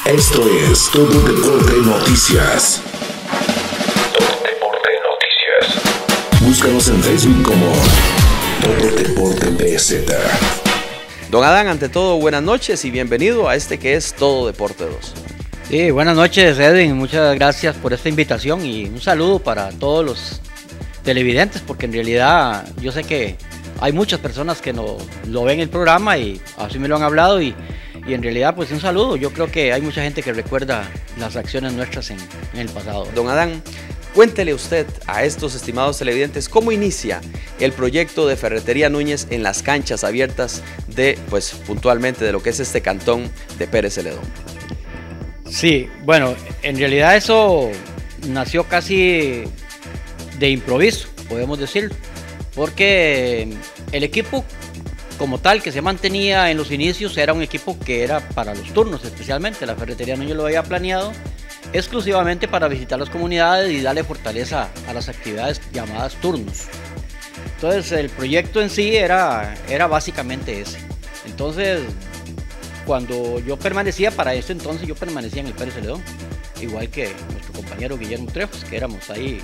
Esto es Todo Deporte Noticias. Todo Deporte Noticias. Búscanos en Facebook como Todo Deporte BZ. Don Adán, ante todo, buenas noches y bienvenido a este que es Todo Deporte 2. Sí, buenas noches, Edwin, muchas gracias por esta invitación y un saludo para todos los televidentes, porque en realidad yo sé que hay muchas personas que no lo ven el programa y así me lo han hablado y en realidad pues un saludo. Yo creo que hay mucha gente que recuerda las acciones nuestras en el pasado. Don Adán, cuéntele usted a estos estimados televidentes cómo inicia el proyecto de Ferretería Núñez en las canchas abiertas de, pues puntualmente, de lo que es este cantón de Pérez Celedón. Sí, bueno, en realidad eso nació casi de improviso, podemos decirlo, porque el equipo como tal que se mantenía en los inicios era un equipo que era para los turnos, especialmente la Ferretería Núñez lo había planeado exclusivamente para visitar las comunidades y darle fortaleza a las actividades llamadas turnos. Entonces el proyecto en sí era básicamente ese. Entonces cuando yo permanecía para eso, entonces yo permanecía en el Pérez Celedón, igual que nuestro compañero Guillermo Trejos, que éramos ahí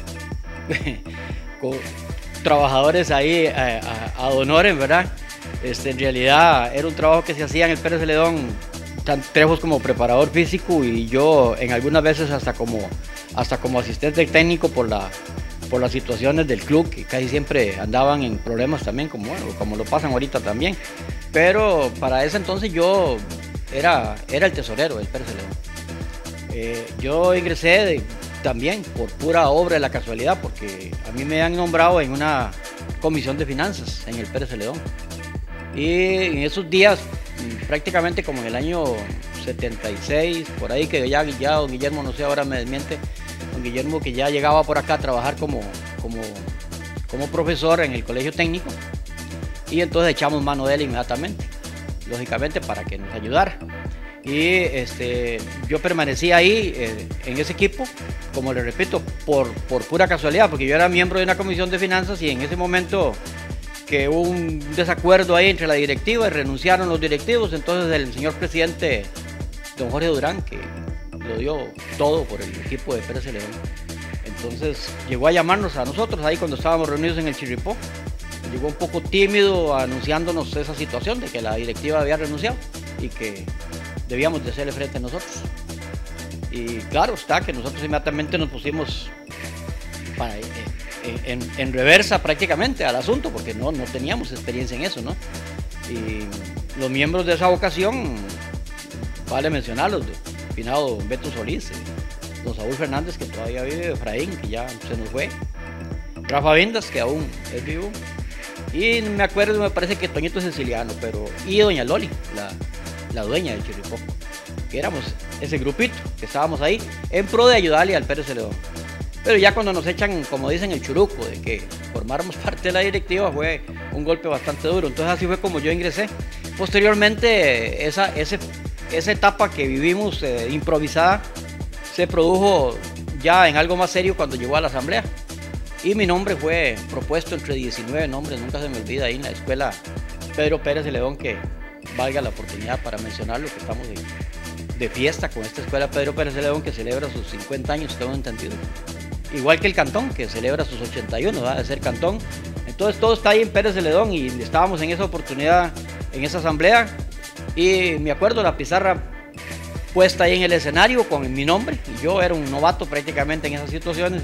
trabajadores ahí a honoren, ¿verdad? En realidad era un trabajo que se hacía en el Pérez Celedón, Trejos como preparador físico y yo en algunas veces hasta como asistente técnico por las situaciones del club, que casi siempre andaban en problemas también, como lo pasan ahorita también. Pero para ese entonces yo era el tesorero del Pérez Celedón. Yo ingresé también por pura obra de la casualidad, porque a mí me han nombrado en una comisión de finanzas en el Pérez Celedón. Y en esos días, prácticamente como en el año 76, por ahí que ya don Guillermo, no sé, ahora me desmiente, don Guillermo que ya llegaba por acá a trabajar como profesor en el colegio técnico, y entonces echamos mano de él inmediatamente, lógicamente para que nos ayudara. Y yo permanecí ahí en ese equipo, como le repito, por pura casualidad, porque yo era miembro de una comisión de finanzas y en ese momento que hubo un desacuerdo ahí entre la directiva y renunciaron los directivos, entonces el señor presidente don Jorge Durán, que lo dio todo por el equipo de Pérez Celedón, entonces llegó a llamarnos a nosotros ahí cuando estábamos reunidos en el Chirripó. Llegó un poco tímido anunciándonos esa situación de que la directiva había renunciado y que debíamos de hacerle frente a nosotros. Y claro está que nosotros inmediatamente nos pusimos en reversa prácticamente al asunto, porque no teníamos experiencia en eso, ¿no? Y los miembros de esa ocasión, vale mencionarlos, finado Beto Solís, don Saúl Fernández, que todavía vive, Efraín, que ya se nos fue, Rafa Vindas, que aún es vivo, y me acuerdo, me parece que Toñito Siciliano, y doña Loli, la dueña del Chirripó, que éramos ese grupito que estábamos ahí en pro de ayudarle al Pérez Celedón. Pero ya cuando nos echan, como dicen, el churuco de que formáramos parte de la directiva, fue un golpe bastante duro. Entonces así fue como yo ingresé. Posteriormente esa etapa que vivimos improvisada se produjo ya en algo más serio cuando llegó a la asamblea. Y mi nombre fue propuesto entre 19 nombres, nunca se me olvida, ahí en la escuela Pedro Pérez Celedón, que valga la oportunidad para mencionarlo, que estamos de fiesta con esta escuela Pedro Pérez Celedón, que celebra sus 50 años, tengo entendido. Igual que el cantón, que celebra sus 81, ¿va? De ser cantón. Entonces todo está ahí en Pérez Celedón y estábamos en esa oportunidad, en esa asamblea. Y me acuerdo la pizarra puesta ahí en el escenario con mi nombre. Y yo era un novato prácticamente en esas situaciones.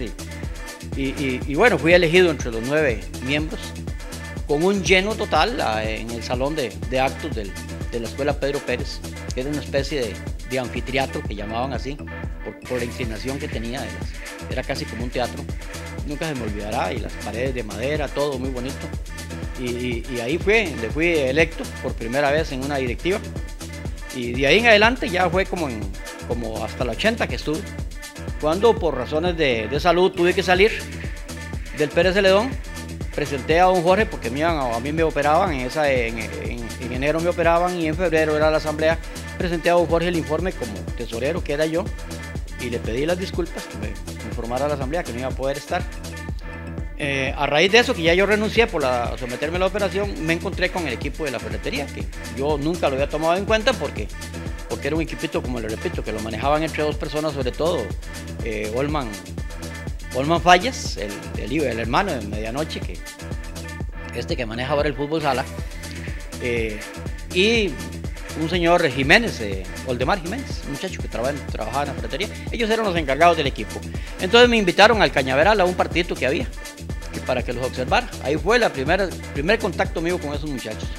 Y bueno, fui elegido entre los 9 miembros, con un lleno total en el salón de actos de la escuela Pedro Pérez, que era una especie de anfiteatro, que llamaban así, por la inclinación que tenía, era casi como un teatro, nunca se me olvidará, y las paredes de madera, todo muy bonito, y ahí fui electo por primera vez en una directiva, y de ahí en adelante ya fue como hasta la 80 que estuve, cuando por razones de salud tuve que salir del Pérez Celedón. Presenté a don Jorge, porque a mí me operaban, en enero me operaban y en febrero era la asamblea. Presenté a don Jorge el informe como tesorero, que era yo, y le pedí las disculpas, que me informara a la asamblea que no iba a poder estar. A raíz de eso, que ya yo renuncié por someterme a la operación, me encontré con el equipo de la ferretería, que yo nunca lo había tomado en cuenta porque porque era un equipito, como le repito, que lo manejaban entre 2 personas sobre todo, Olman Fallas, el hermano de Medianoche, que maneja ahora el fútbol sala, y un señor Jiménez, Oldemar Jiménez, un muchacho que trabajaba en la ferretería. Ellos eran los encargados del equipo. Entonces me invitaron al Cañaveral a un partidito que había, para que los observara. Ahí fue el primer contacto mío con esos muchachos.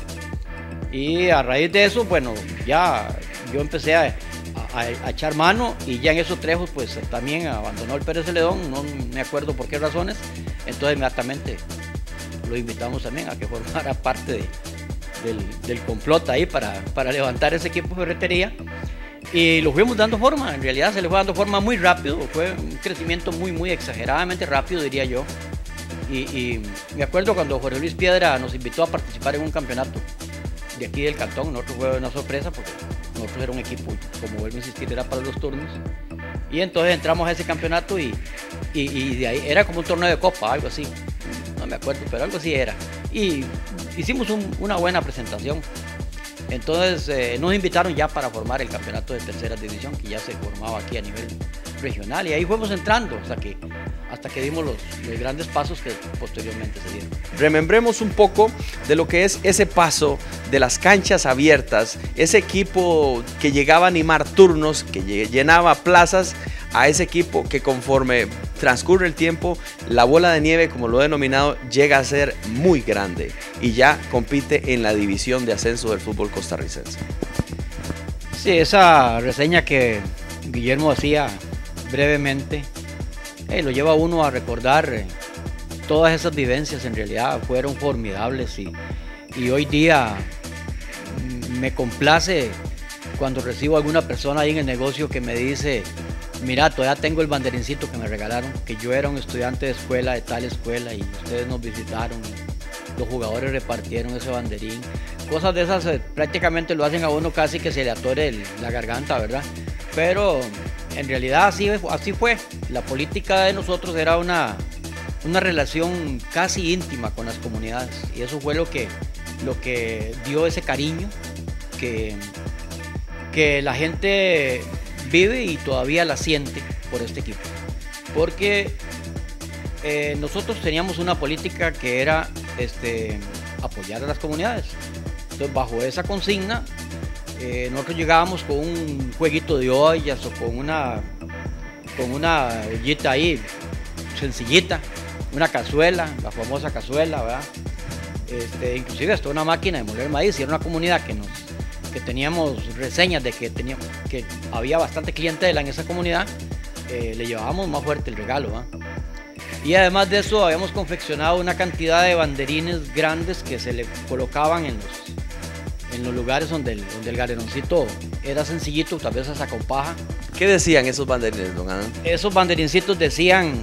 Y a raíz de eso, bueno, ya yo empecé a echar mano, y ya en esos trejos pues también abandonó el Pérez Celedón, no me acuerdo por qué razones. Entonces inmediatamente lo invitamos también a que formara parte del complot ahí para levantar ese equipo de ferretería, y lo fuimos dando forma. En realidad se le fue dando forma muy rápido, fue un crecimiento muy exageradamente rápido, diría yo. Y me acuerdo cuando Jorge Luis Piedra nos invitó a participar en un campeonato de aquí del cantón. Nosotros fue una sorpresa porque nosotros era un equipo, como vuelvo a insistir, era para los turnos, y entonces entramos a ese campeonato y de ahí era como un torneo de copa, algo así, no me acuerdo, pero algo así era, y hicimos una buena presentación. Entonces nos invitaron ya para formar el campeonato de tercera división, que ya se formaba aquí a nivel regional, y ahí fuimos entrando hasta que dimos los grandes pasos que posteriormente se dieron. Remembremos un poco de lo que es ese paso de las canchas abiertas, ese equipo que llegaba a animar turnos, que llenaba plazas, a ese equipo que conforme transcurre el tiempo, la bola de nieve, como lo he denominado, llega a ser muy grande y ya compite en la división de ascenso del fútbol costarricense. Sí, esa reseña que Guillermo hacía brevemente, lo lleva a uno a recordar todas esas vivencias. En realidad fueron formidables, y hoy día me complace cuando recibo a alguna persona ahí en el negocio que me dice: mira, todavía tengo el banderincito que me regalaron, que yo era un estudiante de escuela, de tal escuela, y ustedes nos visitaron, los jugadores repartieron ese banderín. Cosas de esas prácticamente lo hacen a uno casi que se le atore la garganta, ¿verdad? Pero en realidad así fue. La política de nosotros era una relación casi íntima con las comunidades, y eso fue lo que dio ese cariño que la gente vive y todavía la siente por este equipo, porque nosotros teníamos una política que era apoyar a las comunidades. Entonces, bajo esa consigna, nosotros llegábamos con un jueguito de ollas o con una ollita ahí sencillita, una cazuela, la famosa cazuela, ¿verdad? Inclusive hasta una máquina de moler maíz. Y era una comunidad que teníamos reseñas de que había bastante clientela en esa comunidad, le llevábamos más fuerte el regalo, ¿verdad? Y además de eso habíamos confeccionado una cantidad de banderines grandes que se le colocaban en los lugares donde el galeroncito era sencillito, tal vez hasta con paja. ¿Qué decían esos banderines, don Adán? Esos banderincitos decían,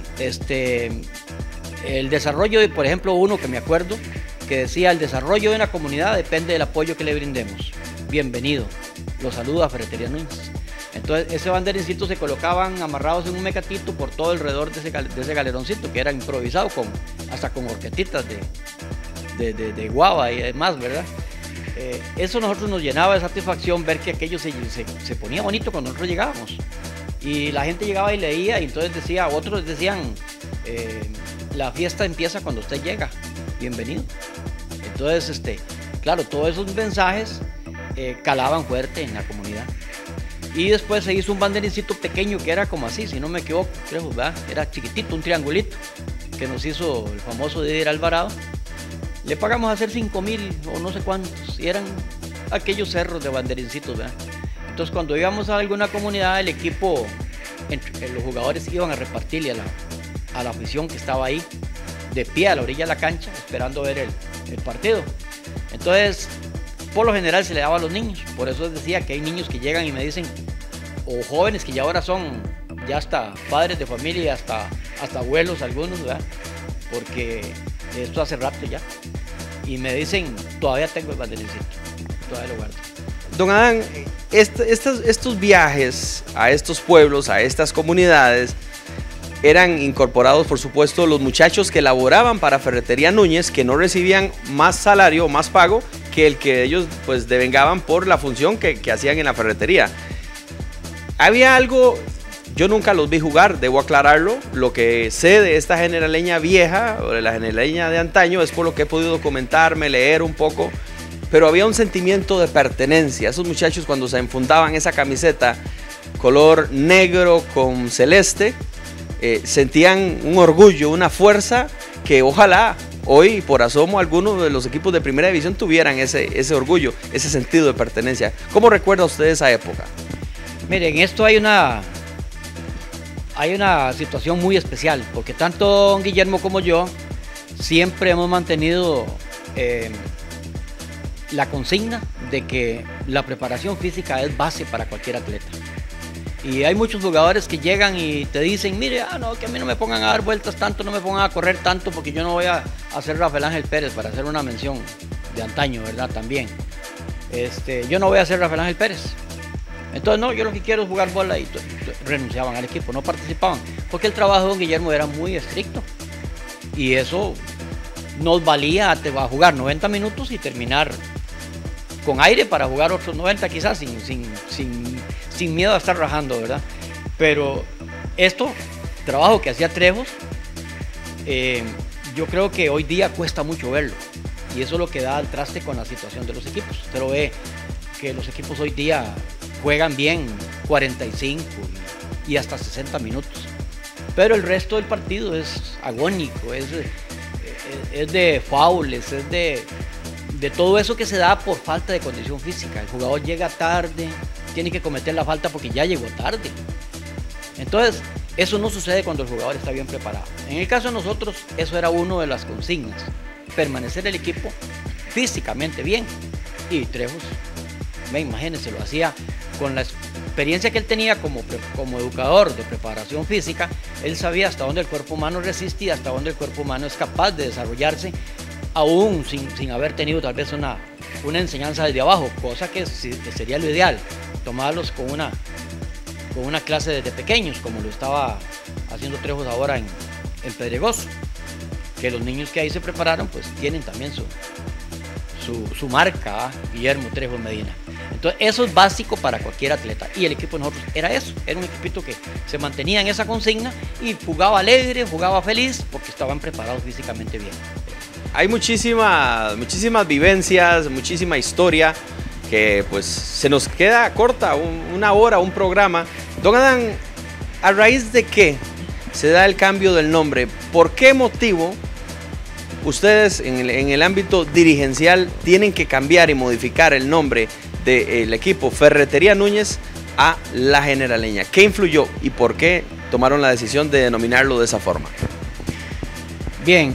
el desarrollo por ejemplo, uno que me acuerdo, que decía: el desarrollo de una comunidad depende del apoyo que le brindemos. Bienvenido, los saluda Ferretería Núñez. Entonces ese banderincito se colocaban amarrados en un mecatito por todo alrededor de ese galeroncito, que era improvisado, hasta con horquetitas de guava y demás, ¿verdad? Eso a nosotros nos llenaba de satisfacción ver que aquello se ponía bonito cuando nosotros llegábamos, y la gente llegaba y leía, y entonces otros decían: la fiesta empieza cuando usted llega, bienvenido. Entonces claro, todos esos mensajes calaban fuerte en la comunidad. Y después se hizo un banderincito pequeño que era como así, si no me equivoco, creo, ¿verdad? Era chiquitito, un triangulito, que nos hizo el famoso Didier Alvarado. Le pagamos a hacer 5,000 o no sé cuántos, y eran aquellos cerros de banderincitos, ¿verdad? Entonces cuando íbamos a alguna comunidad, el equipo, los jugadores iban a repartirle a la afición que estaba ahí, de pie a la orilla de la cancha, esperando ver el partido. Entonces, por lo general se le daba a los niños. Por eso les decía que hay niños que llegan y me dicen, o jóvenes que ya ahora son ya hasta padres de familia, hasta abuelos algunos, ¿verdad? Porque esto hace rato ya. Y me dicen: todavía tengo el banderincito, todavía lo guardo. Don Adán, estos viajes a estos pueblos, a estas comunidades, eran incorporados, por supuesto, los muchachos que laboraban para Ferretería Núñez, que no recibían más salario o más pago que el que ellos pues devengaban por la función que hacían en la ferretería. Había algo, yo nunca los vi jugar, debo aclararlo. Lo que sé de esta generaleña vieja, o de la generaleña de antaño, es por lo que he podido documentarme, leer un poco. Pero había un sentimiento de pertenencia. Esos muchachos, cuando se enfundaban esa camiseta color negro con celeste, sentían un orgullo, una fuerza que ojalá hoy por asomo algunos de los equipos de primera división tuvieran ese orgullo, ese sentido de pertenencia. ¿Cómo recuerda usted esa época? Miren, esto hay una situación muy especial, porque tanto don Guillermo como yo siempre hemos mantenido la consigna de que la preparación física es base para cualquier atleta. Y hay muchos jugadores que llegan y te dicen, mire, no, que a mí no me pongan a dar vueltas tanto, no me pongan a correr tanto, porque yo no voy a hacer Rafael Ángel Pérez, para hacer una mención de antaño, ¿verdad? También. Yo no voy a hacer Rafael Ángel Pérez. Entonces, no, yo lo que quiero es jugar bola, y renunciaban al equipo, no participaban, porque el trabajo de don Guillermo era muy estricto. Y eso nos valía a jugar 90 minutos y terminar con aire para jugar otros 90 quizás, sin miedo a estar rajando, ¿verdad? Pero trabajo que hacía Trejos, yo creo que hoy día cuesta mucho verlo. Y eso es lo que da al traste con la situación de los equipos. Usted lo ve que los equipos hoy día juegan bien 45 y hasta 60 minutos. Pero el resto del partido es agónico, es de faules, es de todo eso que se da por falta de condición física. El jugador llega tarde, tiene que cometer la falta porque ya llegó tarde. Entonces, eso no sucede cuando el jugador está bien preparado. En el caso de nosotros, eso era una de las consignas, permanecer el equipo físicamente bien. Y Trejos, imagínense, lo hacía con la experiencia que él tenía como educador de preparación física. Él sabía hasta dónde el cuerpo humano resiste y hasta dónde el cuerpo humano es capaz de desarrollarse, aún sin haber tenido tal vez una enseñanza desde abajo, cosa que sería lo ideal, tomarlos con una clase desde pequeños, como lo estaba haciendo Trejos ahora en Pedregoso, que los niños que ahí se prepararon pues tienen también su marca, Guillermo Trejos Medina. Entonces eso es básico para cualquier atleta, y el equipo de nosotros era eso, era un equipito que se mantenía en esa consigna y jugaba alegre, jugaba feliz, porque estaban preparados físicamente bien. Hay muchísimas vivencias, muchísima historia que pues se nos queda corta, una hora, un programa. Don Adán, ¿a raíz de qué se da el cambio del nombre? ¿Por qué motivo ustedes en el ámbito dirigencial tienen que cambiar y modificar el nombre del equipo Ferretería Núñez a La Generaleña? ¿Qué influyó y por qué tomaron la decisión de denominarlo de esa forma? Bien,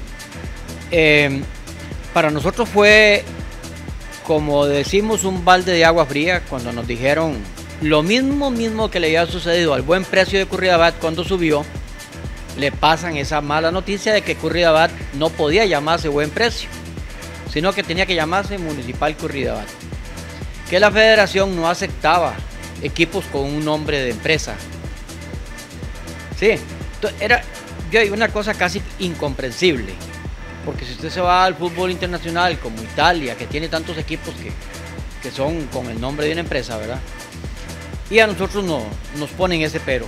para nosotros fue, como decimos, un balde de agua fría cuando nos dijeron lo mismo que le había sucedido al Buen Precio de Curridabat cuando subió. Le pasan esa mala noticia de que Curridabat no podía llamarse Buen Precio, sino que tenía que llamarse Municipal Curridabat, que la federación no aceptaba equipos con un nombre de empresa. Sí, era una cosa casi incomprensible, porque si usted se va al fútbol internacional como Italia, que tiene tantos equipos que son con el nombre de una empresa, ¿verdad? Y a nosotros nos ponen ese pero.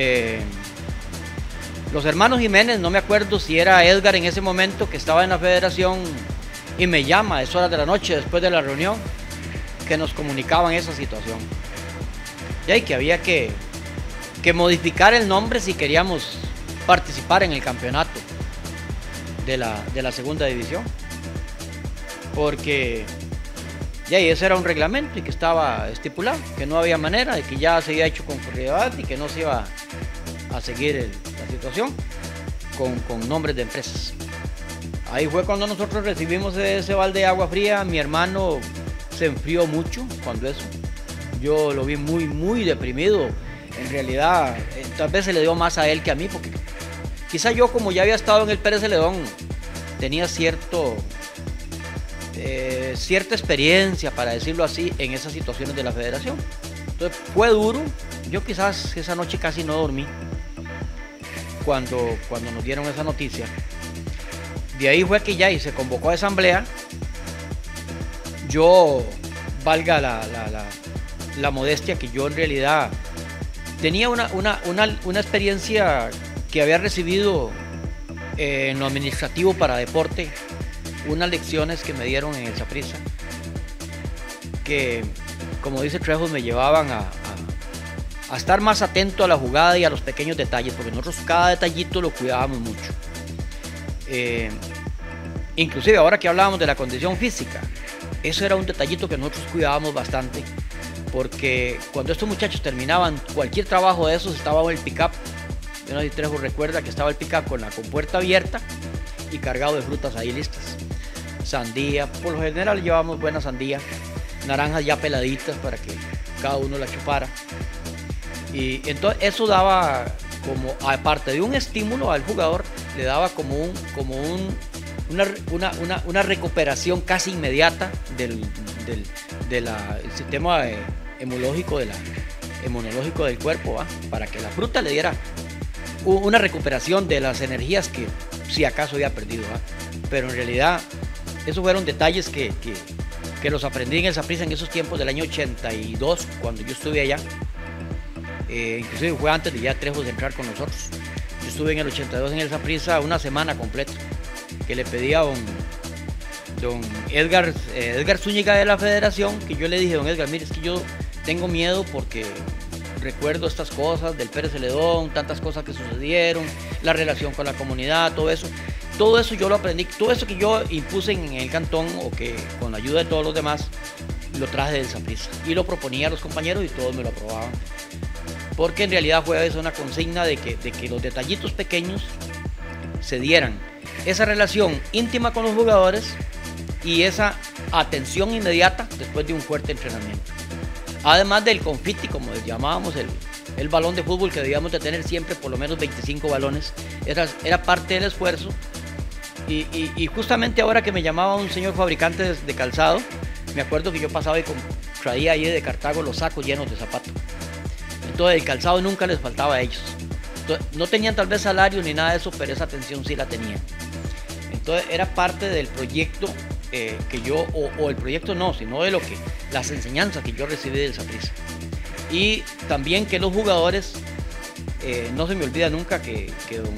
Los hermanos Jiménez, no me acuerdo si era Edgar en ese momento, que estaba en la federación, y me llama a esas horas de la noche después de la reunión, que nos comunicaban esa situación. Y que había que modificar el nombre si queríamos participar en el campeonato de la segunda división, porque ese era un reglamento y que estaba estipulado, que no había manera, de que ya se había hecho con Curridabat y que no se iba a seguir la situación con nombres de empresas. Ahí fue cuando nosotros recibimos ese balde de agua fría. Mi hermano se enfrió mucho cuando eso. Yo lo vi muy deprimido. En realidad, tal vez se le dio más a él que a mí, porque quizá yo, como ya había estado en el Pérez Celedón, tenía cierta experiencia, para decirlo así, en esas situaciones de la federación. Entonces fue duro. Yo quizás esa noche casi no dormí cuando nos dieron esa noticia. De ahí fue que se convocó a asamblea. yo, valga la modestia, que yo en realidad tenía una experiencia que había recibido en lo administrativo para deporte, unas lecciones que me dieron en el Saprissa, que, como dice Trejo, me llevaban a estar más atento a la jugada y a los pequeños detalles, porque nosotros cada detallito lo cuidábamos mucho. Inclusive ahora que hablábamos de la condición física, eso era un detallito que nosotros cuidábamos bastante, porque cuando estos muchachos terminaban cualquier trabajo de esos, estaba el pick-up. Yo no sé si Trejo recuerda que estaba el pick-up con la compuerta abierta y cargado de frutas ahí listas. Sandía, por lo general llevábamos buena sandía, naranjas ya peladitas para que cada uno la chupara. Y entonces eso daba, como aparte de un estímulo al jugador, le daba como una recuperación casi inmediata del sistema inmunológico del cuerpo, ¿va? Para que la fruta le diera una recuperación de las energías que si acaso había perdido, ¿va? Pero en realidad esos fueron detalles que los aprendí en el Saprissa en esos tiempos del año 82, cuando yo estuve allá. Inclusive fue antes de ya Trejo de entrar con nosotros. Yo estuve en el 82 en el Saprissa una semana completa, que le pedí a don Edgar Zúñiga de la Federación, que yo le dije: don Edgar, mire, es que yo tengo miedo porque recuerdo estas cosas del Pérez Celedón, tantas cosas que sucedieron, la relación con la comunidad, todo eso yo lo aprendí, todo eso que yo impuse en el cantón, o que con la ayuda de todos los demás, lo traje del Saprissa y lo proponía a los compañeros y todos me lo aprobaban, porque en realidad fue eso una consigna de que los detallitos pequeños se dieran esa relación íntima con los jugadores y esa atención inmediata después de un fuerte entrenamiento. Además del confiti, como les llamábamos, el balón de fútbol que debíamos de tener siempre, por lo menos 25 balones, era parte del esfuerzo. Y justamente ahora que me llamaba un señor fabricante de calzado, me acuerdo que yo pasaba y traía ahí de Cartago los sacos llenos de zapatos. Entonces el calzado nunca les faltaba a ellos. Entonces, no tenían tal vez salario ni nada de eso, pero esa atención sí la tenían. Entonces era parte del proyecto que yo, o el proyecto no, sino de las enseñanzas que yo recibí del Saprissa. Y también que los jugadores, no se me olvida nunca que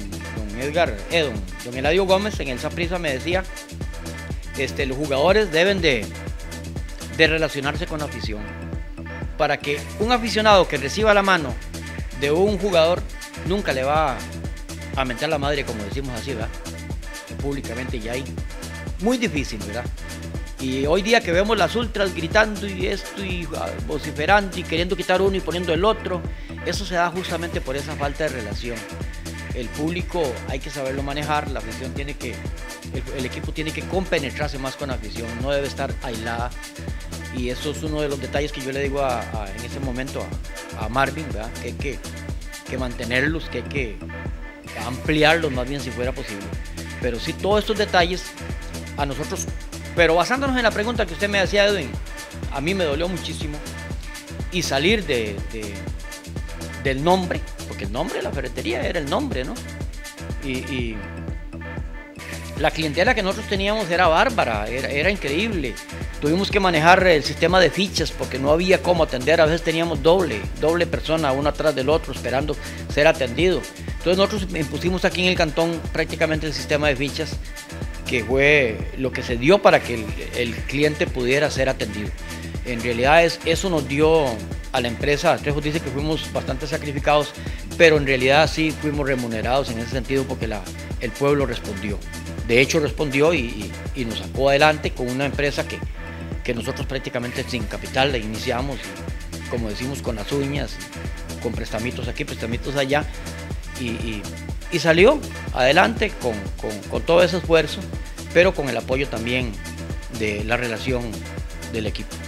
don Eladio Gómez en el Saprissa me decía, los jugadores deben de relacionarse con la afición, para que un aficionado que reciba la mano de un jugador nunca le va a mentar la madre, como decimos así, ¿verdad? Públicamente, ya hay muy difícil, ¿verdad? Y hoy día que vemos las ultras gritando y esto y vociferando y queriendo quitar uno y poniendo el otro, eso se da justamente por esa falta de relación. El público hay que saberlo manejar, la afición el equipo tiene que compenetrarse más con la afición, no debe estar aislada. Y eso es uno de los detalles que yo le digo en ese momento a Marvin, ¿verdad? Que hay que mantenerlos, que hay que ampliarlos más bien si fuera posible. Pero sí, todos estos detalles a nosotros, pero basándonos en la pregunta que usted me hacía, Edwin, a mí me dolió muchísimo y salir del nombre, porque el nombre de la ferretería era el nombre, ¿no? Y la clientela que nosotros teníamos era bárbara, era increíble. Tuvimos que manejar el sistema de fichas porque no había cómo atender. A veces teníamos doble persona, uno atrás del otro, esperando ser atendido. Entonces nosotros impusimos aquí en el cantón prácticamente el sistema de fichas, que fue lo que se dio para que el cliente pudiera ser atendido. En realidad eso nos dio a la empresa, Trejo dice que fuimos bastante sacrificados, pero en realidad sí fuimos remunerados en ese sentido, porque el pueblo respondió. De hecho respondió y nos sacó adelante con una empresa que nosotros prácticamente sin capital la iniciamos, y, como decimos, con las uñas, con prestamitos aquí, prestamitos allá, y salió adelante con todo ese esfuerzo, pero con el apoyo también de la relación del equipo.